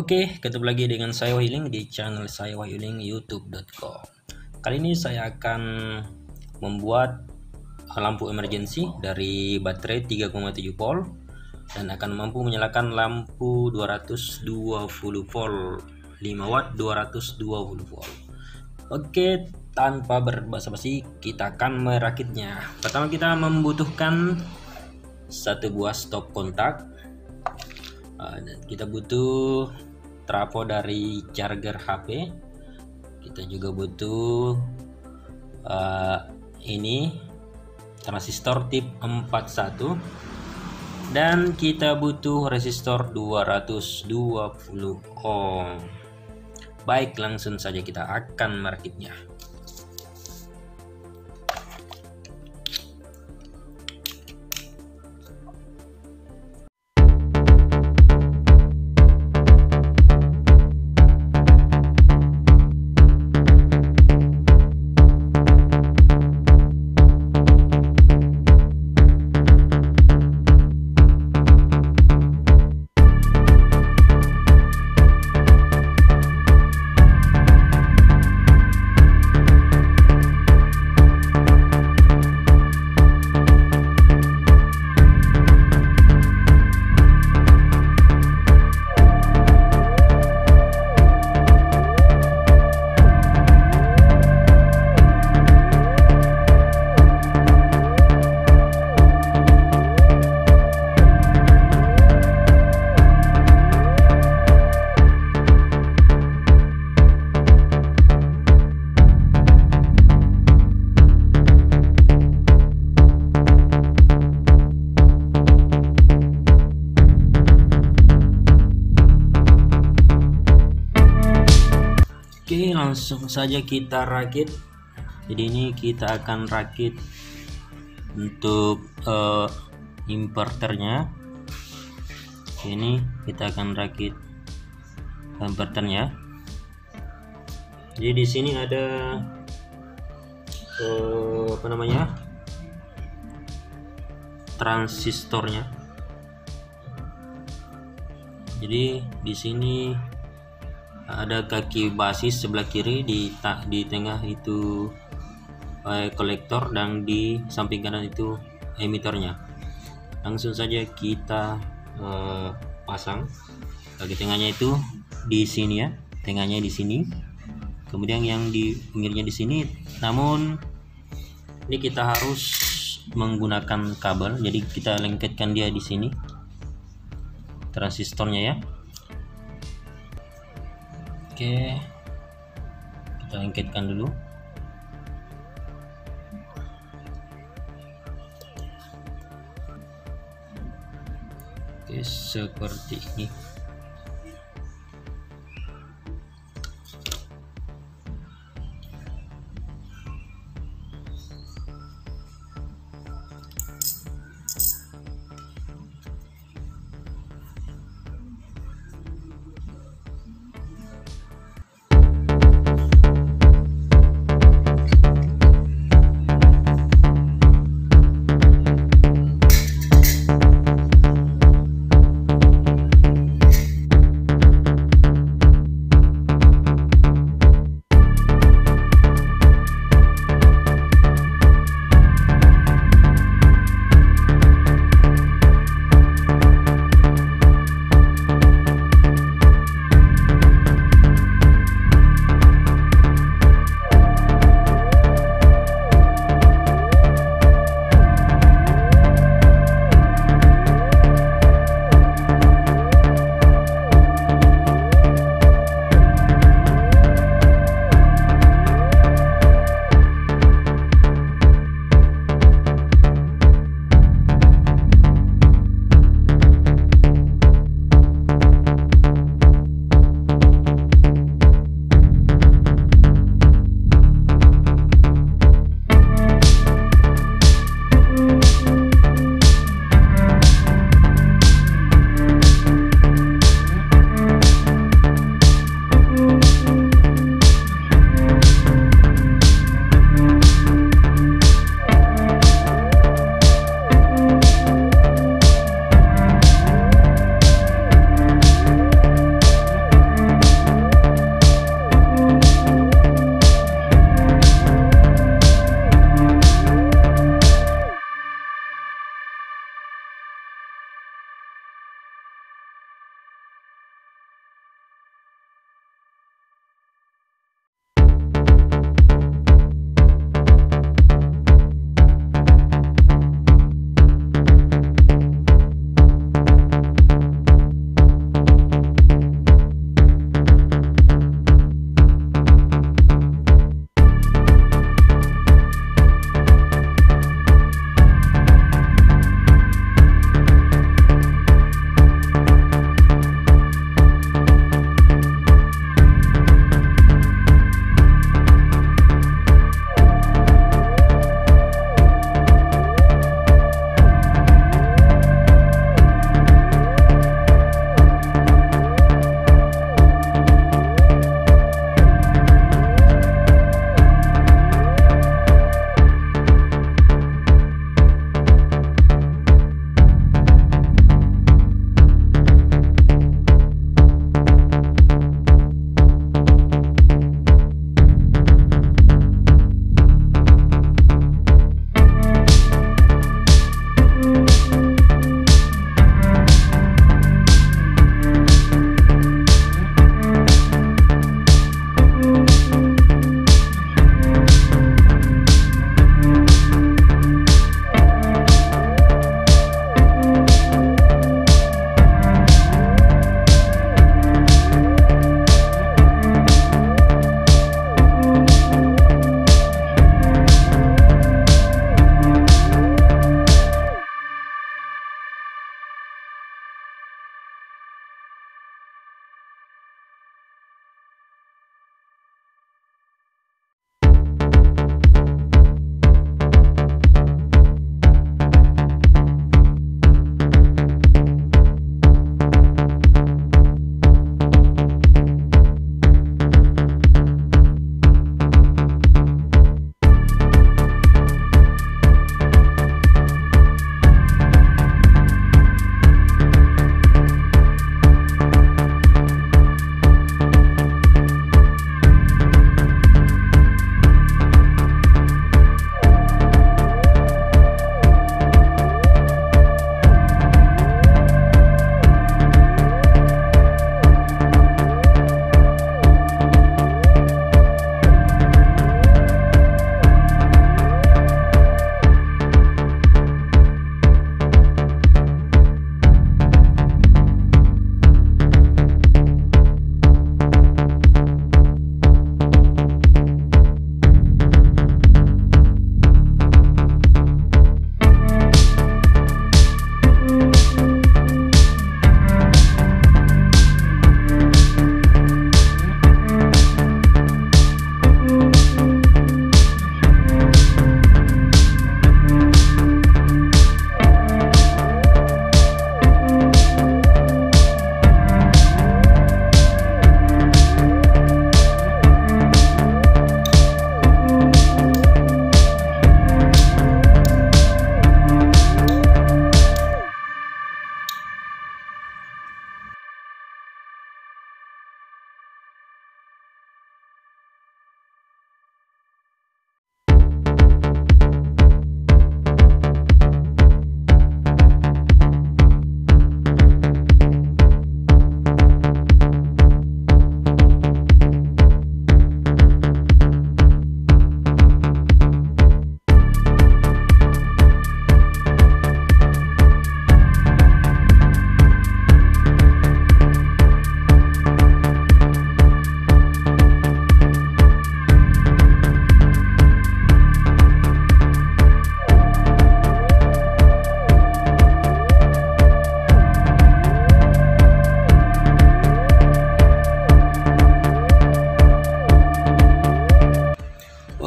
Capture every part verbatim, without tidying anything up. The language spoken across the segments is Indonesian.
Oke, ketemu lagi dengan saya Wahyuling di channel saya Wahyuling youtube dot com. Kali ini saya akan membuat lampu emergency dari baterai tiga koma tujuh volt dan akan mampu menyalakan lampu dua ratus dua puluh volt, lima watt dua ratus dua puluh volt. Oke, tanpa berbasa-basi kita akan merakitnya. Pertama kita membutuhkan satu buah stop kontak. Uh, dan kita butuh trafo dari charger H P. Kita juga butuh uh, ini transistor tip empat puluh satu dan kita butuh resistor dua ratus dua puluh ohm. Baik, langsung saja kita akan merakitnya. Oke, langsung saja kita rakit. Jadi ini kita akan rakit untuk uh, inverternya. Ini kita akan rakit inverternya. Jadi di sini ada uh, apa namanya transistornya. Jadi di sini ada kaki basis sebelah kiri, di di tengah itu eh, kolektor dan di samping kanan itu emitornya. Langsung saja kita eh, pasang. Bagi tengahnya itu di sini ya, tengahnya di sini. Kemudian yang di pinggirnya di sini. Namun ini kita harus menggunakan kabel. Jadi kita lengketkan dia di sini transistornya ya. Oke, kita lengketkan dulu. Oke, seperti ini.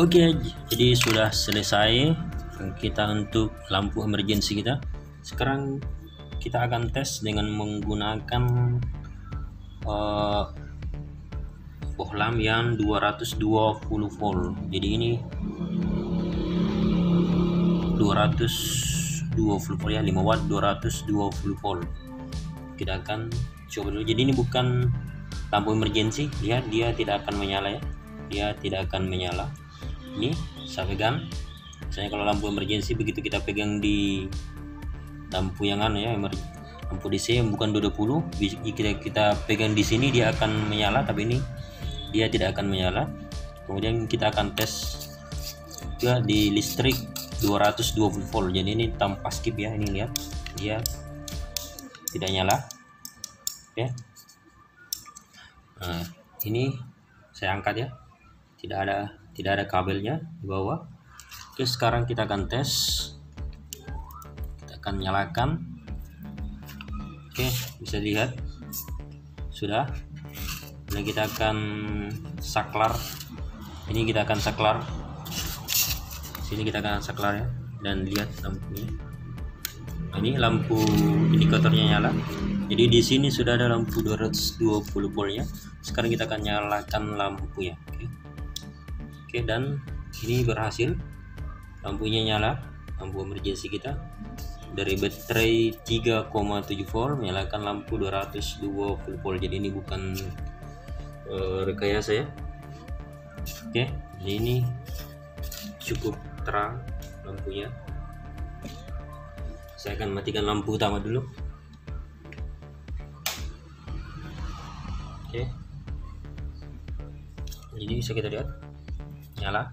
Oke, jadi sudah selesai kita untuk lampu emergency kita. Sekarang kita akan tes dengan menggunakan uh, bohlam yang dua ratus dua puluh volt. Jadi ini dua ratus dua puluh volt ya, lima watt dua ratus dua puluh volt. Kita akan coba dulu. Jadi ini bukan lampu emergency, lihat dia tidak akan menyala ya, dia tidak akan menyala. Ini saya pegang, misalnya kalau lampu emergency begitu kita pegang di lampu yang anu ya, lampu D C yang bukan dua puluh, kita kita pegang di sini dia akan menyala, tapi ini dia tidak akan menyala. Kemudian kita akan tes juga di listrik dua ratus dua puluh volt. Jadi ini tanpa skip ya, ini lihat dia tidak nyala. Oke, nah ini saya angkat ya, tidak ada tidak ada kabelnya di bawah. Oke, sekarang kita akan tes, kita akan nyalakan. Oke, bisa dilihat sudah. Nah, kita akan saklar, ini kita akan saklar, sini kita akan saklar ya, dan lihat lampunya. Ini lampu indikatornya nyala. Jadi di sini sudah ada lampu dua ratus dua puluh voltnya. Sekarang kita akan nyalakan lampu ya. Oke. Oke, dan ini berhasil, lampunya nyala, lampu emergency kita dari baterai tiga koma tujuh volt menyalakan lampu dua ratus dua puluh volt. Jadi ini bukan uh, rekayasa ya. Oke, jadi ini cukup terang lampunya. Saya akan matikan lampu utama dulu. Oke, jadi bisa kita lihat nyala.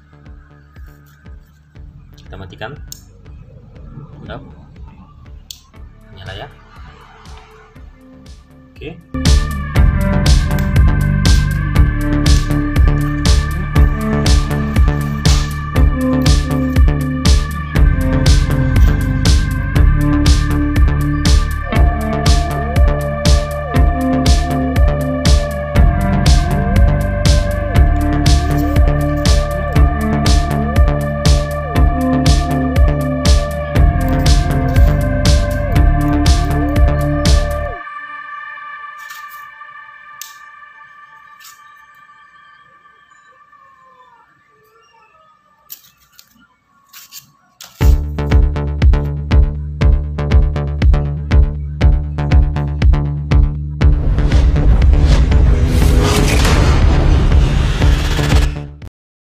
Kita matikan, udah nyala ya. Oke.